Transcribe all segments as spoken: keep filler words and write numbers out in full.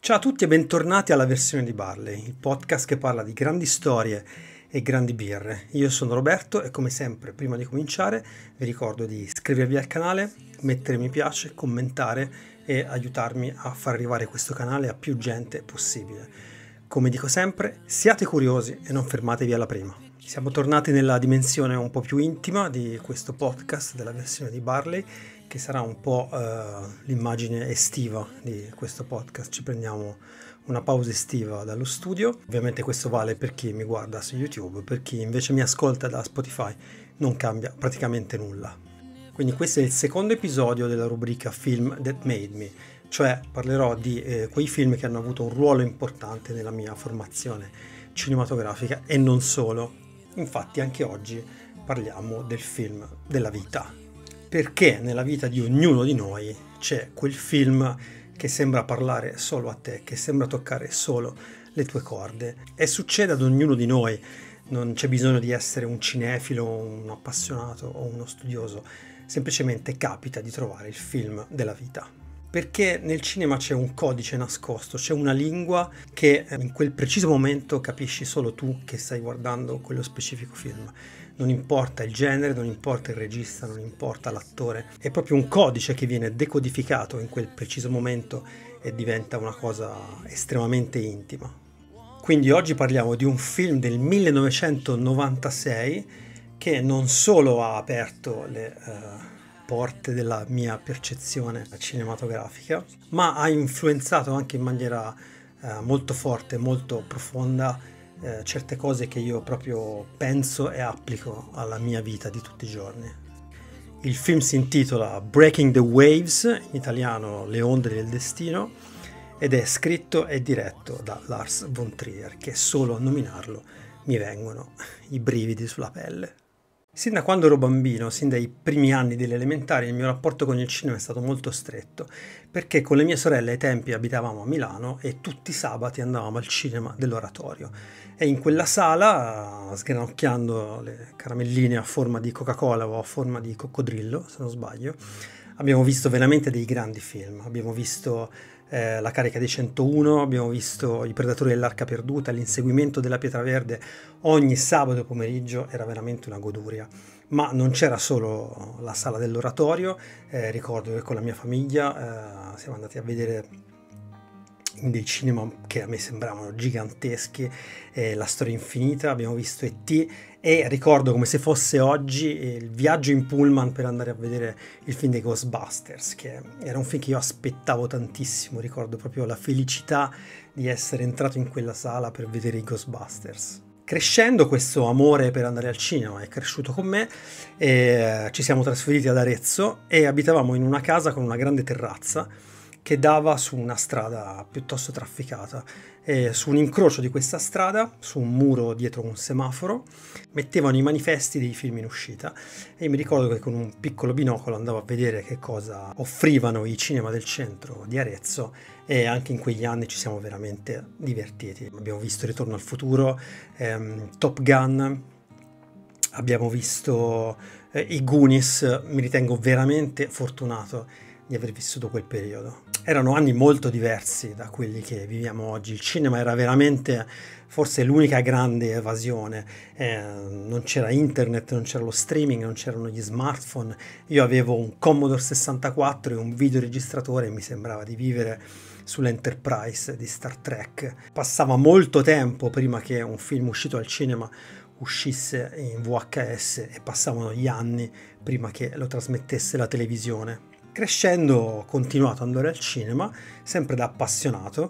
Ciao a tutti e bentornati alla versione di Barley, il podcast che parla di grandi storie e grandi birre. Io sono Roberto e come sempre, prima di cominciare, vi ricordo di iscrivervi al canale, mettere mi piace, commentare e aiutarmi a far arrivare questo canale a più gente possibile. Come dico sempre, siate curiosi e non fermatevi alla prima. Siamo tornati nella dimensione un po' più intima di questo podcast, della versione di Barley, che sarà un po' uh, l'immagine estiva di questo podcast. Ci prendiamo una pausa estiva dallo studio. Ovviamente questo vale per chi mi guarda su YouTube, per chi invece mi ascolta da Spotify non cambia praticamente nulla. Quindi questo è il secondo episodio della rubrica Film That Made Me, cioè parlerò di eh, quei film che hanno avuto un ruolo importante nella mia formazione cinematografica e non solo. Infatti anche oggi parliamo del film della vita. Perché nella vita di ognuno di noi c'è quel film che sembra parlare solo a te, che sembra toccare solo le tue corde. E succede ad ognuno di noi, non c'è bisogno di essere un cinefilo, un appassionato o uno studioso, semplicemente capita di trovare il film della vita. Perché nel cinema c'è un codice nascosto, c'è una lingua che in quel preciso momento capisci solo tu che stai guardando quello specifico film. Non importa il genere, non importa il regista, non importa l'attore, è proprio un codice che viene decodificato in quel preciso momento e diventa una cosa estremamente intima. Quindi oggi parliamo di un film del millenovecentonovantasei che non solo ha aperto le uh, porte della mia percezione cinematografica, ma ha influenzato anche in maniera uh, molto forte, molto profonda Eh, certe cose che io proprio penso e applico alla mia vita di tutti i giorni. Il film si intitola Breaking the Waves, in italiano Le onde del destino, ed è scritto e diretto da Lars von Trier, che solo a nominarlo mi vengono i brividi sulla pelle. Sin da quando ero bambino, sin dai primi anni delle elementari, il mio rapporto con il cinema è stato molto stretto, perché con le mie sorelle ai tempi abitavamo a Milano e tutti i sabati andavamo al cinema dell'Oratorio. E in quella sala, sgranocchiando le caramelline a forma di Coca-Cola o a forma di coccodrillo, se non sbaglio, abbiamo visto veramente dei grandi film. Abbiamo visto eh, La carica dei centouno, abbiamo visto I predatori dell'Arca perduta, L'inseguimento della Pietra Verde. Ogni sabato pomeriggio era veramente una goduria. Ma non c'era solo la sala dell'Oratorio, eh, ricordo che con la mia famiglia eh, siamo andati a vedere in dei cinema che a me sembravano giganteschi, eh, La storia infinita, abbiamo visto E T e ricordo come se fosse oggi eh, il viaggio in pullman per andare a vedere il film dei Ghostbusters, che era un film che io aspettavo tantissimo. Ricordo proprio la felicità di essere entrato in quella sala per vedere i Ghostbusters. Crescendo, questo amore per andare al cinema è cresciuto con me e ci siamo trasferiti ad Arezzo e abitavamo in una casa con una grande terrazza che dava su una strada piuttosto trafficata. E su un incrocio di questa strada, su un muro dietro un semaforo, mettevano i manifesti dei film in uscita e mi ricordo che con un piccolo binocolo andavo a vedere che cosa offrivano i cinema del centro di Arezzo e anche in quegli anni ci siamo veramente divertiti. Abbiamo visto Ritorno al futuro, ehm, Top Gun, abbiamo visto eh, i Goonies. Mi ritengo veramente fortunato di aver vissuto quel periodo. Erano anni molto diversi da quelli che viviamo oggi. Il cinema era veramente forse l'unica grande evasione. Eh, non c'era internet, non c'era lo streaming, non c'erano gli smartphone. Io avevo un Commodore sessantaquattro e un videoregistratore e mi sembrava di vivere sull'Enterprise di Star Trek. Passava molto tempo prima che un film uscito al cinema uscisse in V H S e passavano gli anni prima che lo trasmettesse la televisione. Crescendo ho continuato ad andare al cinema, sempre da appassionato,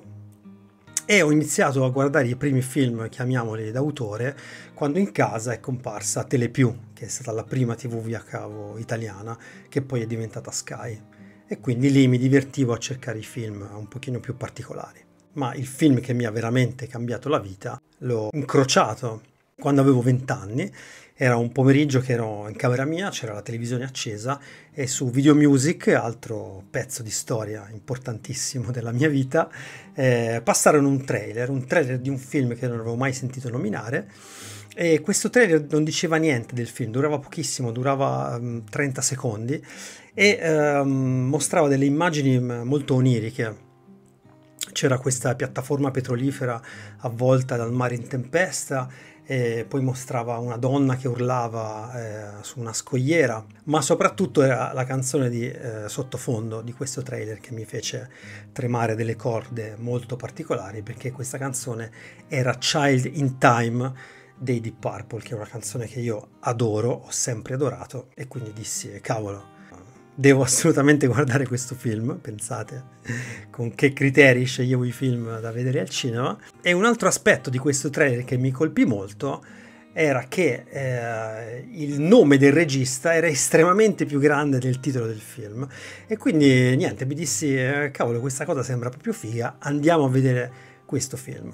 e ho iniziato a guardare i primi film, chiamiamoli d'autore, quando in casa è comparsa Telepiù, che è stata la prima tivù via cavo italiana, che poi è diventata Sky. E quindi lì mi divertivo a cercare i film un pochino più particolari. Ma il film che mi ha veramente cambiato la vita l'ho incrociato quando avevo vent'anni. Era un pomeriggio che ero in camera mia, c'era la televisione accesa e su Video Music, altro pezzo di storia importantissimo della mia vita, eh, passarono un trailer, un trailer di un film che non avevo mai sentito nominare, e questo trailer non diceva niente del film, durava pochissimo, durava um, trenta secondi e um, mostrava delle immagini molto oniriche. c'era questa piattaforma petrolifera avvolta dal mare in tempesta, e poi mostrava una donna che urlava eh, su una scogliera, ma soprattutto era la canzone di eh, sottofondo di questo trailer che mi fece tremare delle corde molto particolari, perché questa canzone era Child in Time dei Deep Purple, che è una canzone che io adoro, ho sempre adorato, e quindi dissi, cavolo, devo assolutamente guardare questo film. Pensate con che criteri sceglievo i film da vedere al cinema. E un altro aspetto di questo trailer che mi colpì molto era che eh, il nome del regista era estremamente più grande del titolo del film, e quindi niente, mi dissi eh, cavolo, questa cosa sembra proprio figa, andiamo a vedere questo film.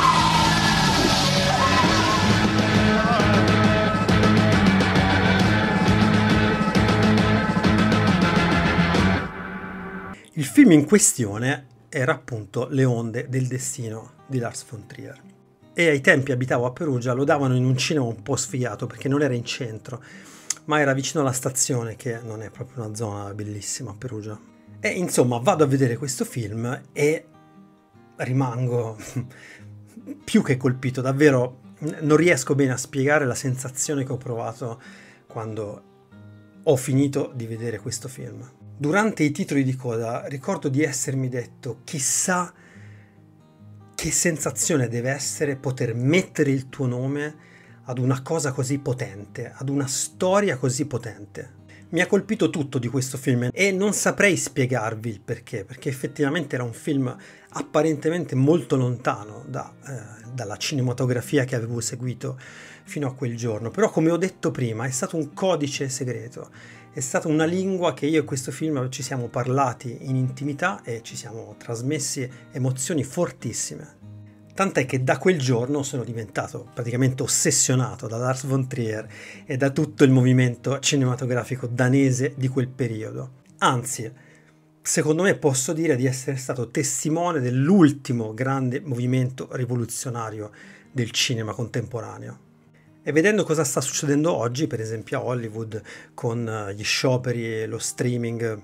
Il film in questione era appunto Le onde del destino di Lars von Trier, e ai tempi abitavo a Perugia, lo davano in un cinema un po' sfigato perché non era in centro, ma era vicino alla stazione, che non è proprio una zona bellissima a Perugia. E insomma vado a vedere questo film e rimango più che colpito, davvero non riesco bene a spiegare la sensazione che ho provato quando ho finito di vedere questo film. Durante i titoli di coda ricordo di essermi detto, chissà che sensazione deve essere poter mettere il tuo nome ad una cosa così potente, ad una storia così potente. Mi ha colpito tutto di questo film e non saprei spiegarvi il perché, perché effettivamente era un film apparentemente molto lontano da, eh, dalla cinematografia che avevo seguito fino a quel giorno. Però, come ho detto prima, è stato un codice segreto. È stata una lingua che io e questo film ci siamo parlati in intimità e ci siamo trasmessi emozioni fortissime. Tant'è che da quel giorno sono diventato praticamente ossessionato da Lars von Trier e da tutto il movimento cinematografico danese di quel periodo. Anzi, secondo me posso dire di essere stato testimone dell'ultimo grande movimento rivoluzionario del cinema contemporaneo. E vedendo cosa sta succedendo oggi, per esempio a Hollywood, con gli scioperi, lo streaming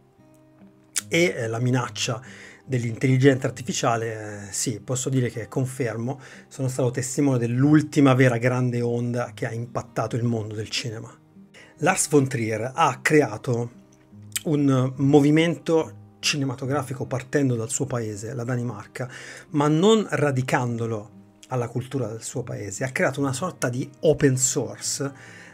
e la minaccia dell'intelligenza artificiale, eh, sì, posso dire che confermo, sono stato testimone dell'ultima vera grande onda che ha impattato il mondo del cinema. Lars von Trier ha creato un movimento cinematografico partendo dal suo paese, la Danimarca, ma non radicandolo alla cultura del suo paese. Ha creato una sorta di open source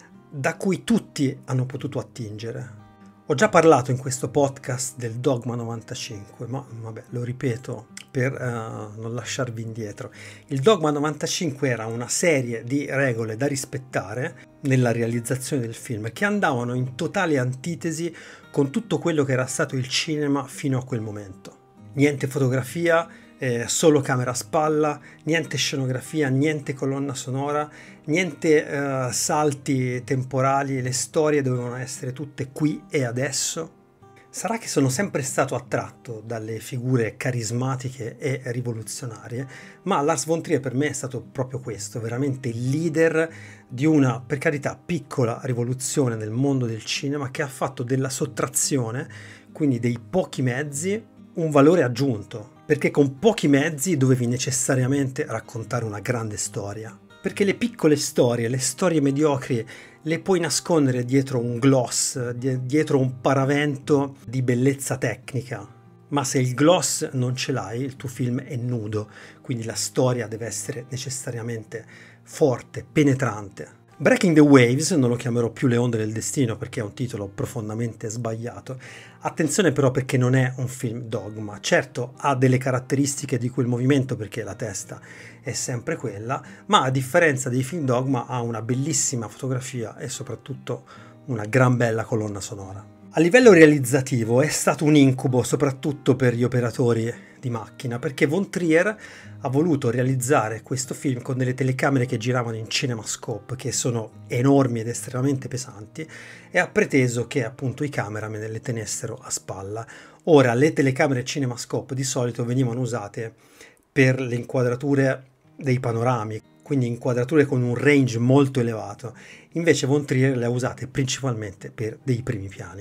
da cui tutti hanno potuto attingere. Ho già parlato in questo podcast del Dogma novantacinque, ma vabbè, lo ripeto per uh, non lasciarvi indietro. Il Dogma novantacinque era una serie di regole da rispettare nella realizzazione del film, che andavano in totale antitesi con tutto quello che era stato il cinema fino a quel momento. Niente fotografia, Eh, solo camera a spalla, niente scenografia, niente colonna sonora, niente eh, salti temporali, le storie dovevano essere tutte qui e adesso. Sarà che sono sempre stato attratto dalle figure carismatiche e rivoluzionarie, ma Lars von Trier per me è stato proprio questo, veramente il leader di una, per carità, piccola rivoluzione nel mondo del cinema, che ha fatto della sottrazione, quindi dei pochi mezzi, un valore aggiunto. Perché con pochi mezzi dovevi necessariamente raccontare una grande storia. Perché le piccole storie, le storie mediocri, le puoi nascondere dietro un gloss, dietro un paravento di bellezza tecnica. Ma se il gloss non ce l'hai, il tuo film è nudo, quindi la storia deve essere necessariamente forte, penetrante. Breaking the Waves, non lo chiamerò più Le onde del destino perché è un titolo profondamente sbagliato. Attenzione però, perché non è un film dogma. Certo, ha delle caratteristiche di quel movimento perché la testa è sempre quella, ma a differenza dei film dogma ha una bellissima fotografia e soprattutto una gran bella colonna sonora. A livello realizzativo è stato un incubo soprattutto per gli operatori di macchina, perché von Trier ha voluto realizzare questo film con delle telecamere che giravano in CinemaScope, che sono enormi ed estremamente pesanti, e ha preteso che appunto i cameraman le tenessero a spalla. Ora, le telecamere CinemaScope di solito venivano usate per le inquadrature dei panorami, quindi inquadrature con un range molto elevato, invece von Trier le ha usate principalmente per dei primi piani.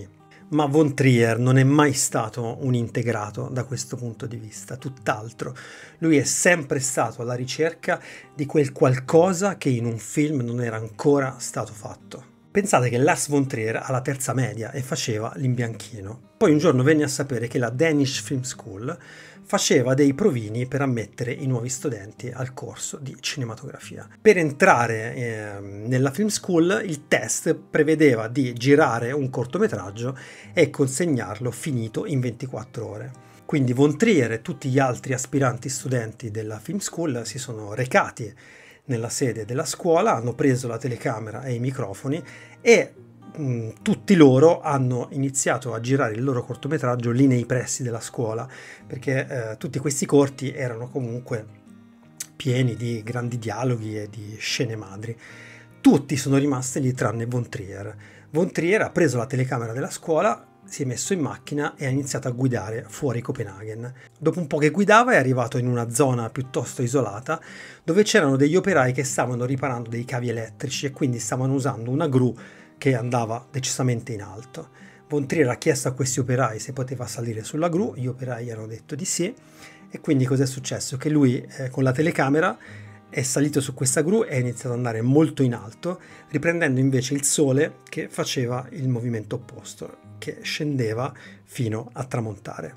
Ma Von Trier non è mai stato un integrato da questo punto di vista, tutt'altro. Lui è sempre stato alla ricerca di quel qualcosa che in un film non era ancora stato fatto. Pensate che Lars von Trier ha la terza media e faceva l'imbianchino. Poi un giorno venne a sapere che la Danish Film School faceva dei provini per ammettere i nuovi studenti al corso di cinematografia. Per entrare eh, nella Film School il test prevedeva di girare un cortometraggio e consegnarlo finito in ventiquattro ore. Quindi Von Trier e tutti gli altri aspiranti studenti della Film School si sono recati nella sede della scuola, hanno preso la telecamera e i microfoni e mh, tutti loro hanno iniziato a girare il loro cortometraggio lì nei pressi della scuola, perché eh, tutti questi corti erano comunque pieni di grandi dialoghi e di scene madri. Tutti sono rimasti lì tranne Von Trier. Von Trier ha preso la telecamera della scuola, si è messo in macchina e ha iniziato a guidare fuori Copenaghen. Dopo un po' che guidava è arrivato in una zona piuttosto isolata dove c'erano degli operai che stavano riparando dei cavi elettrici e quindi stavano usando una gru che andava decisamente in alto. Von Trier ha chiesto a questi operai se poteva salire sulla gru, gli operai hanno detto di sì e quindi cos'è successo? Che lui eh, con la telecamera è salito su questa gru e ha iniziato ad andare molto in alto, riprendendo invece il sole che faceva il movimento opposto, che scendeva fino a tramontare.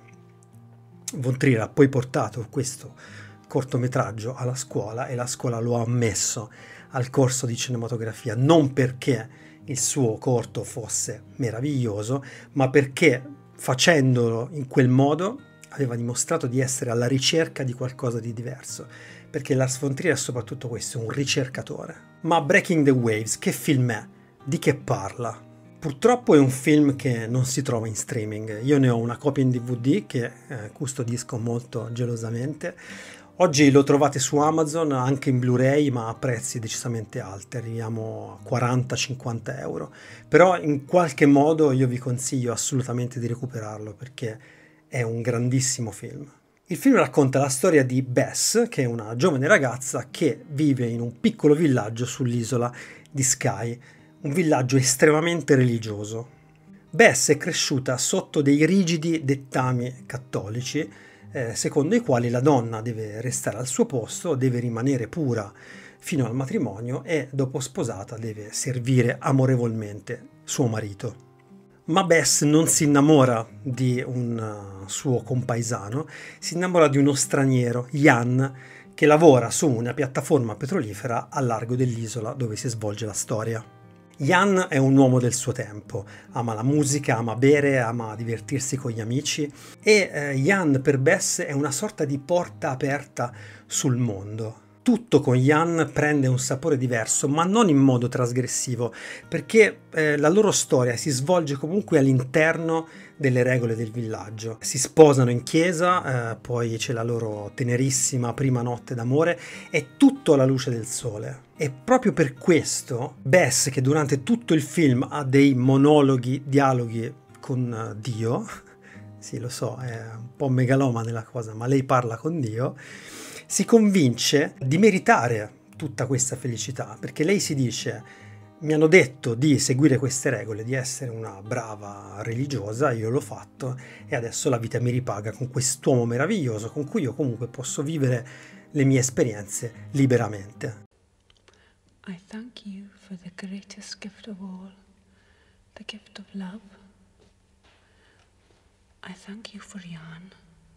Von Trier ha poi portato questo cortometraggio alla scuola e la scuola lo ha ammesso al corso di cinematografia, non perché il suo corto fosse meraviglioso, ma perché facendolo in quel modo aveva dimostrato di essere alla ricerca di qualcosa di diverso, perché Lars von Trier è soprattutto questo, un ricercatore. Ma Breaking the Waves, che film è? Di che parla? Purtroppo è un film che non si trova in streaming. Io ne ho una copia in D V D che eh, custodisco molto gelosamente. Oggi lo trovate su Amazon anche in Blu-ray, ma a prezzi decisamente alti, arriviamo a quaranta cinquanta euro. Però in qualche modo io vi consiglio assolutamente di recuperarlo perché è un grandissimo film. Il film racconta la storia di Bess, che è una giovane ragazza che vive in un piccolo villaggio sull'isola di Skye, un villaggio estremamente religioso. Bess è cresciuta sotto dei rigidi dettami cattolici, eh, secondo i quali la donna deve restare al suo posto, deve rimanere pura fino al matrimonio e, dopo sposata, deve servire amorevolmente suo marito. Ma Bess non si innamora di un uh, suo compaesano, si innamora di uno straniero, Jan, che lavora su una piattaforma petrolifera a largo dell'isola dove si svolge la storia. Jan è un uomo del suo tempo, ama la musica, ama bere, ama divertirsi con gli amici e eh, Jan per Bess è una sorta di porta aperta sul mondo. Tutto con Jan prende un sapore diverso, ma non in modo trasgressivo, perché eh, la loro storia si svolge comunque all'interno delle regole del villaggio. Si sposano in chiesa, eh, poi c'è la loro tenerissima prima notte d'amore, è tutto alla luce del sole. E proprio per questo Bess, che durante tutto il film ha dei monologhi, dialoghi con Dio, sì lo so, è un po' megalomane la cosa, ma lei parla con Dio, si convince di meritare tutta questa felicità, perché lei si dice: mi hanno detto di seguire queste regole, di essere una brava religiosa, io l'ho fatto e adesso la vita mi ripaga con quest'uomo meraviglioso con cui io comunque posso vivere le mie esperienze liberamente. I thank you for the greatest gift of all, the gift of love. I thank you for Jan.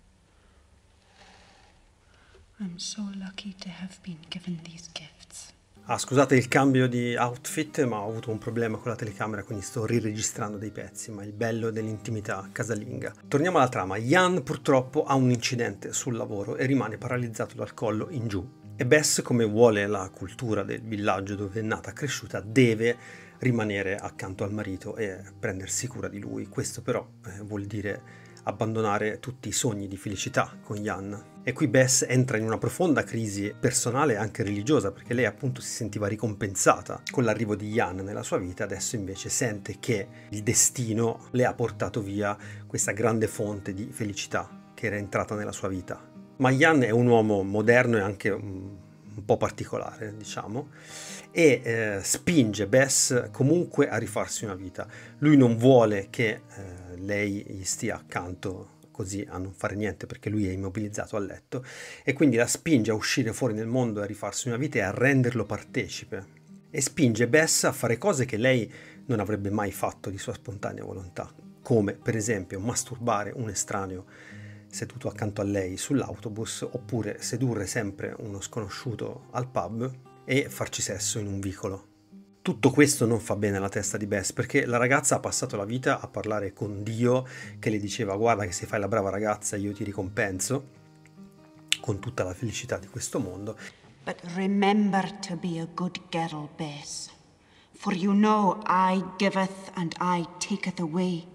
I'm so lucky to have been given these gifts. Ah, scusate il cambio di outfit, ma ho avuto un problema con la telecamera, quindi sto riregistrando dei pezzi, ma il bello dell'intimità casalinga. Torniamo alla trama. Jan purtroppo ha un incidente sul lavoro e rimane paralizzato dal collo in giù. E Bess, come vuole la cultura del villaggio dove è nata e cresciuta, deve rimanere accanto al marito e prendersi cura di lui. Questo però eh, vuol dire abbandonare tutti i sogni di felicità con Jan. E qui Bess entra in una profonda crisi personale e anche religiosa, perché lei appunto si sentiva ricompensata con l'arrivo di Jan nella sua vita, adesso invece sente che il destino le ha portato via questa grande fonte di felicità che era entrata nella sua vita. Ma Jan è un uomo moderno e anche un, un po' particolare, diciamo, e eh, spinge Bess comunque a rifarsi una vita. Lui non vuole che eh, lei gli stia accanto così a non fare niente perché lui è immobilizzato a letto, e quindi la spinge a uscire fuori nel mondo e a rifarsi una vita e a renderlo partecipe, e spinge Bess a fare cose che lei non avrebbe mai fatto di sua spontanea volontà, come per esempio masturbare un estraneo seduto accanto a lei sull'autobus, oppure sedurre sempre uno sconosciuto al pub e farci sesso in un vicolo. Tutto questo non fa bene alla testa di Bess, perché la ragazza ha passato la vita a parlare con Dio che le diceva: guarda che se fai la brava ragazza io ti ricompenso con tutta la felicità di questo mondo. But remember to be a good girl, Bess, for you know I giveth and I taketh away.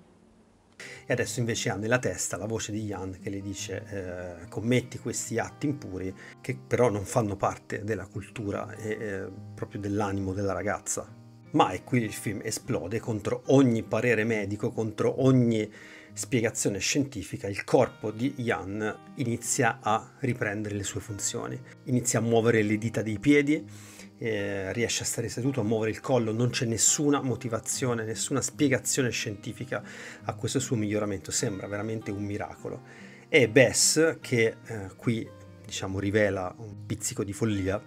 E adesso invece ha nella testa la voce di Jan che le dice eh, commetti questi atti impuri che però non fanno parte della cultura e eh, proprio dell'animo della ragazza. Ma è qui il film esplode contro ogni parere medico, contro ogni spiegazione scientifica. Il corpo di Jan inizia a riprendere le sue funzioni, inizia a muovere le dita dei piedi, Eh, riesce a stare seduto, a muovere il collo, non c'è nessuna motivazione, nessuna spiegazione scientifica a questo suo miglioramento, sembra veramente un miracolo. E Bess, che eh, qui diciamo rivela un pizzico di follia,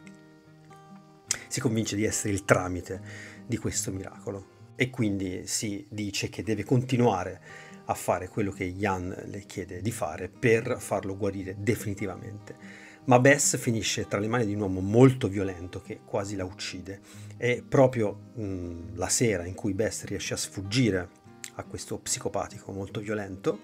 si convince di essere il tramite di questo miracolo e quindi si dice che deve continuare a fare quello che Jan le chiede di fare per farlo guarire definitivamente. Ma Bess finisce tra le mani di un uomo molto violento che quasi la uccide. E proprio mh, la sera in cui Bess riesce a sfuggire a questo psicopatico molto violento,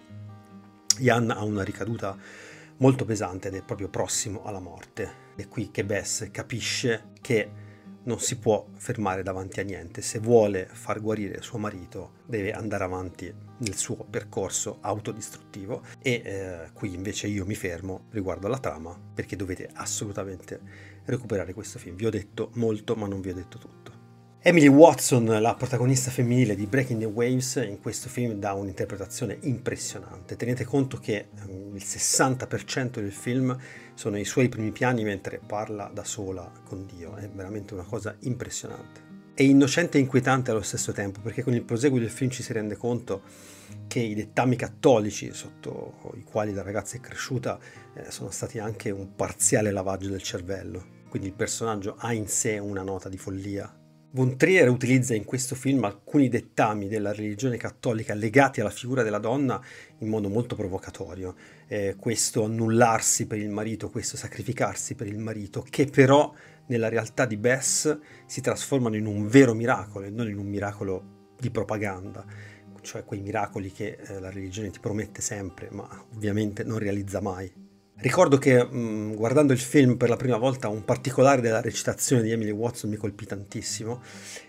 Jan ha una ricaduta molto pesante ed è proprio prossimo alla morte. È qui che Bess capisce che non si può fermare davanti a niente. Se vuole far guarire suo marito deve andare avanti nel suo percorso autodistruttivo e eh, qui invece io mi fermo riguardo alla trama, perché dovete assolutamente recuperare questo film. Vi ho detto molto ma non vi ho detto tutto. Emily Watson, la protagonista femminile di Breaking the Waves, in questo film dà un'interpretazione impressionante. Tenete conto che um, il sessanta per cento del film sono i suoi primi piani mentre parla da sola con Dio. È veramente una cosa impressionante. È innocente e inquietante allo stesso tempo, perché con il proseguo del film ci si rende conto che i dettami cattolici sotto i quali la ragazza è cresciuta eh, sono stati anche un parziale lavaggio del cervello. Quindi il personaggio ha in sé una nota di follia. Von Trier utilizza in questo film alcuni dettami della religione cattolica legati alla figura della donna in modo molto provocatorio. Eh, questo annullarsi per il marito, questo sacrificarsi per il marito, che però nella realtà di Bess si trasformano in un vero miracolo e non in un miracolo di propaganda, cioè quei miracoli che eh, la religione ti promette sempre, ma ovviamente non realizza mai. Ricordo che mh, guardando il film per la prima volta un particolare della recitazione di Emily Watson mi colpì tantissimo.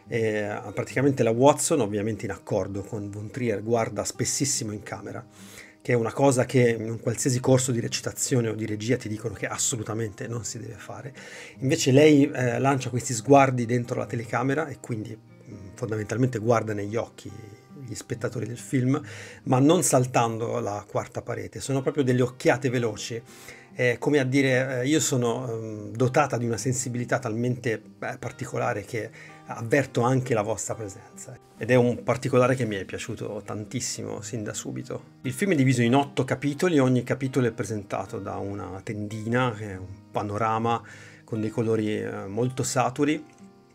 E, praticamente la Watson, ovviamente in accordo con Von Trier, guarda spessissimo in camera, che è una cosa che in un qualsiasi corso di recitazione o di regia ti dicono che assolutamente non si deve fare. Invece lei eh, lancia questi sguardi dentro la telecamera e quindi mh, fondamentalmente guarda negli occhi gli spettatori del film, ma non saltando la quarta parete. Sono proprio delle occhiate veloci, eh, come a dire eh, io sono eh, dotata di una sensibilità talmente eh, particolare che avverto anche la vostra presenza. Ed è un particolare che mi è piaciuto tantissimo sin da subito. Il film è diviso in otto capitoli, ogni capitolo è presentato da una tendina, che è un panorama con dei colori eh, molto saturi,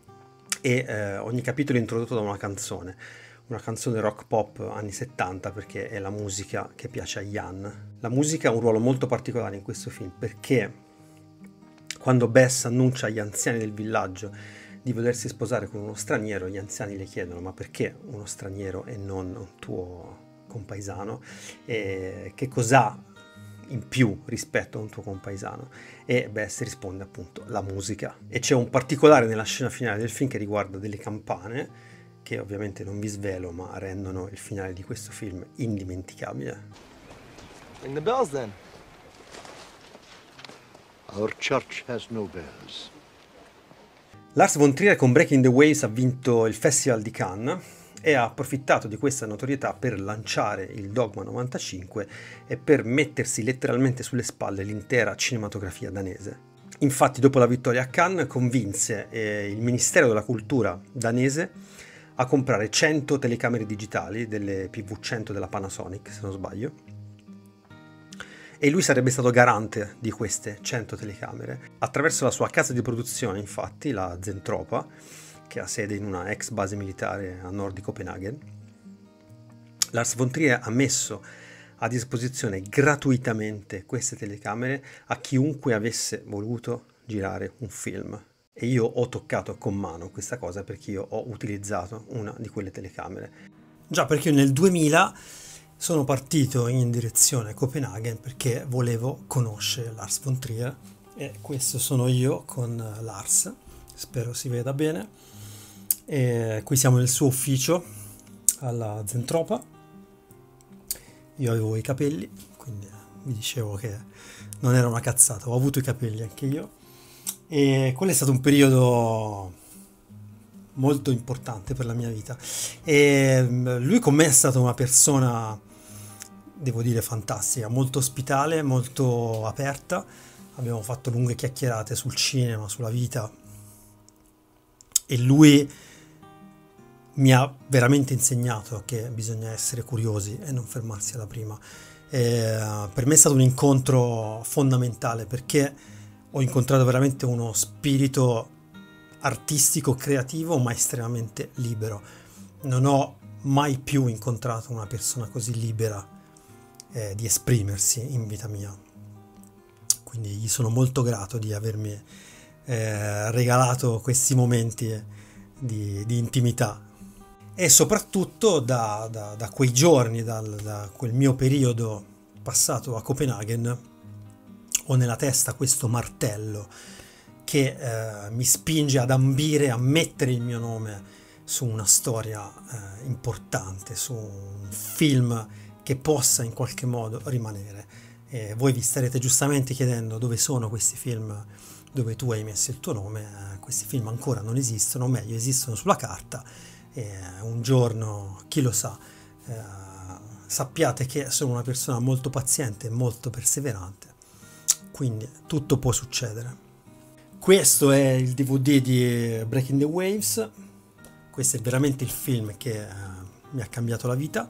e eh, ogni capitolo è introdotto da una canzone. Una canzone rock pop anni settanta, perché è la musica che piace a Jan. La musica ha un ruolo molto particolare in questo film, perché quando Bess annuncia agli anziani del villaggio di volersi sposare con uno straniero, gli anziani le chiedono: ma perché uno straniero e non un tuo compaesano? E che cos'ha in più rispetto a un tuo compaesano? E Bess risponde appunto: la musica. E c'è un particolare nella scena finale del film che riguarda delle campane, che ovviamente non vi svelo, ma rendono il finale di questo film indimenticabile. Ring the bells then. Our church has no bells. Lars von Trier con Breaking the Waves ha vinto il Festival di Cannes e ha approfittato di questa notorietà per lanciare il Dogma novantacinque e per mettersi letteralmente sulle spalle l'intera cinematografia danese. Infatti, dopo la vittoria a Cannes, convinse eh, il Ministero della Cultura danese a comprare cento telecamere digitali, delle P V cento della Panasonic, se non sbaglio, e lui sarebbe stato garante di queste cento telecamere. Attraverso la sua casa di produzione, infatti, la Zentropa, che ha sede in una ex base militare a nord di Copenaghen, Lars von Trier ha messo a disposizione gratuitamente queste telecamere a chiunque avesse voluto girare un film. E io ho toccato con mano questa cosa perché io ho utilizzato una di quelle telecamere. Già, perché io nel duemila sono partito in direzione Copenaghen perché volevo conoscere Lars von Trier, e questo sono io con Lars, spero si veda bene. E qui siamo nel suo ufficio alla Zentropa. Io avevo i capelli, quindi vi dicevo che non era una cazzata, ho avuto i capelli anche io. E quello è stato un periodo molto importante per la mia vita, e lui con me è stata una persona, devo dire, fantastica, molto ospitale, molto aperta. Abbiamo fatto lunghe chiacchierate sul cinema, sulla vita, e lui mi ha veramente insegnato che bisogna essere curiosi e non fermarsi alla prima. E per me è stato un incontro fondamentale perché ho incontrato veramente uno spirito artistico, creativo, ma estremamente libero. Non ho mai più incontrato una persona così libera eh, di esprimersi in vita mia. Quindi gli sono molto grato di avermi eh, regalato questi momenti di, di intimità. E soprattutto da, da, da quei giorni, dal, da quel mio periodo passato a Copenaghen, ho nella testa questo martello che eh, mi spinge ad ambire a mettere il mio nome su una storia eh, importante, su un film che possa in qualche modo rimanere. E voi vi starete giustamente chiedendo dove sono questi film dove tu hai messo il tuo nome. Eh, questi film ancora non esistono, o meglio esistono sulla carta, e un giorno, chi lo sa, eh, sappiate che sono una persona molto paziente e molto perseverante, quindi tutto può succedere. Questo è il D V D di Breaking the Waves, questo è veramente il film che eh, mi ha cambiato la vita.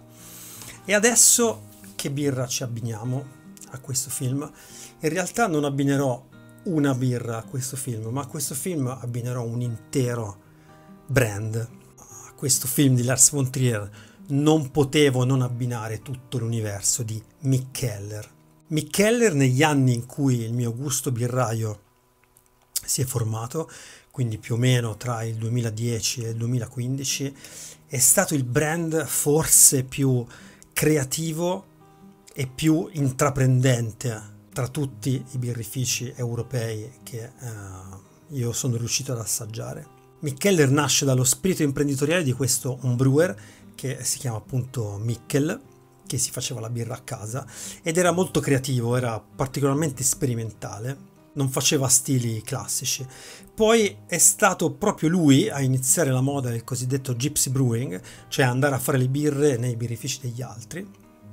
E adesso che birra ci abbiniamo a questo film? In realtà non abbinerò una birra a questo film, ma a questo film abbinerò un intero brand. Questo film di Lars von Trier non potevo non abbinare tutto l'universo di Mick Keller. Mick Keller, negli anni in cui il mio gusto birraio si è formato, quindi più o meno tra il duemiladieci e il duemilaquindici, è stato il brand forse più creativo e più intraprendente tra tutti i birrifici europei che eh, io sono riuscito ad assaggiare. Mick Keller nasce dallo spirito imprenditoriale di questo homebrewer che si chiama appunto Mikkel, che si faceva la birra a casa ed era molto creativo, era particolarmente sperimentale, non faceva stili classici. Poi è stato proprio lui a iniziare la moda del cosiddetto gypsy brewing, cioè andare a fare le birre nei birrifici degli altri,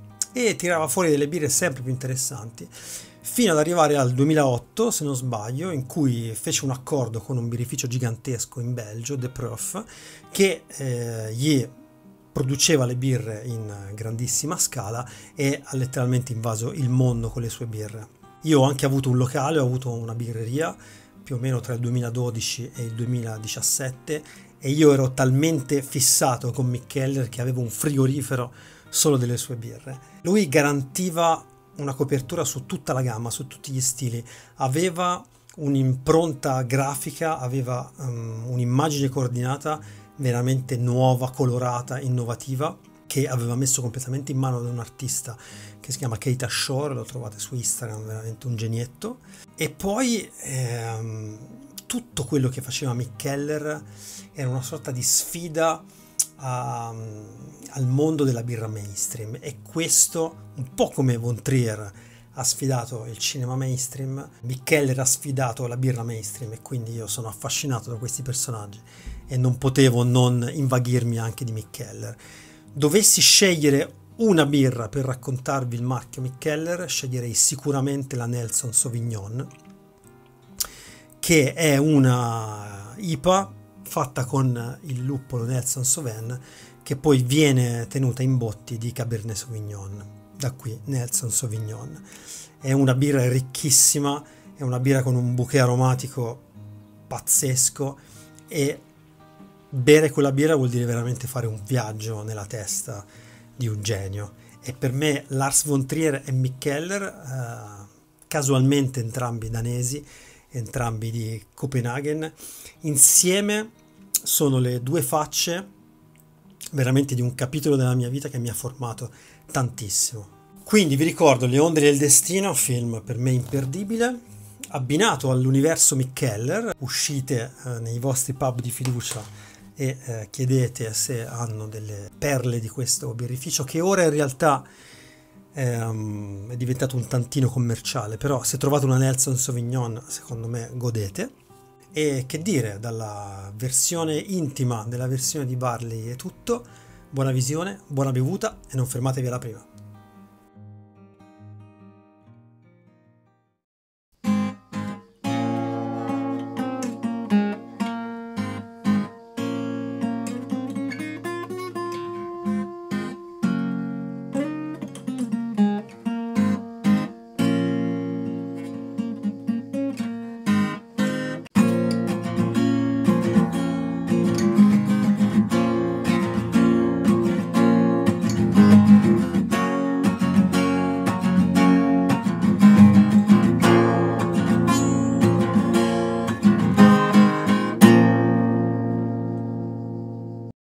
e tirava fuori delle birre sempre più interessanti, fino ad arrivare al duemilaotto, se non sbaglio, in cui fece un accordo con un birrificio gigantesco in Belgio, De Proef, che eh, gli produceva le birre in grandissima scala e ha letteralmente invaso il mondo con le sue birre. Io ho anche avuto un locale, ho avuto una birreria più o meno tra il duemiladodici e il duemiladiciassette, e io ero talmente fissato con Mick Keller che avevo un frigorifero solo delle sue birre. Lui garantiva una copertura su tutta la gamma, su tutti gli stili, aveva un'impronta grafica, aveva um, un'immagine coordinata veramente nuova, colorata, innovativa, che aveva messo completamente in mano da un artista che si chiama Kate Ashore, lo trovate su Instagram, veramente un genietto. E poi ehm, tutto quello che faceva Mick Keller era una sorta di sfida a, al mondo della birra mainstream, e questo, un po' come Von Trier ha sfidato il cinema mainstream, Mick Keller ha sfidato la birra mainstream, e quindi io sono affascinato da questi personaggi e non potevo non invaghirmi anche di Mick Keller. Dovessi scegliere una birra per raccontarvi il marchio Mick Keller, sceglierei sicuramente la Nelson Sauvignon, che è una I P A fatta con il luppolo Nelson Sauvin, che poi viene tenuta in botti di Cabernet Sauvignon. Da qui Nelson Sauvignon. È una birra ricchissima, è una birra con un bouquet aromatico pazzesco, e bere quella birra vuol dire veramente fare un viaggio nella testa di un genio. E per me Lars von Trier e Mick Keller, eh, casualmente entrambi danesi, entrambi di Copenaghen, insieme sono le due facce veramente di un capitolo della mia vita che mi ha formato tantissimo. Quindi vi ricordo Le onde del destino, film per me imperdibile, abbinato all'universo Mick Keller. Uscite eh, nei vostri pub di fiducia e eh, chiedete se hanno delle perle di questo birrificio, che ora in realtà ehm, è diventato un tantino commerciale, però se trovate una Nelson Sauvignon secondo me godete. E che dire, dalla versione intima della versione di Barley è tutto. Buona visione, buona bevuta e non fermatevi alla prima.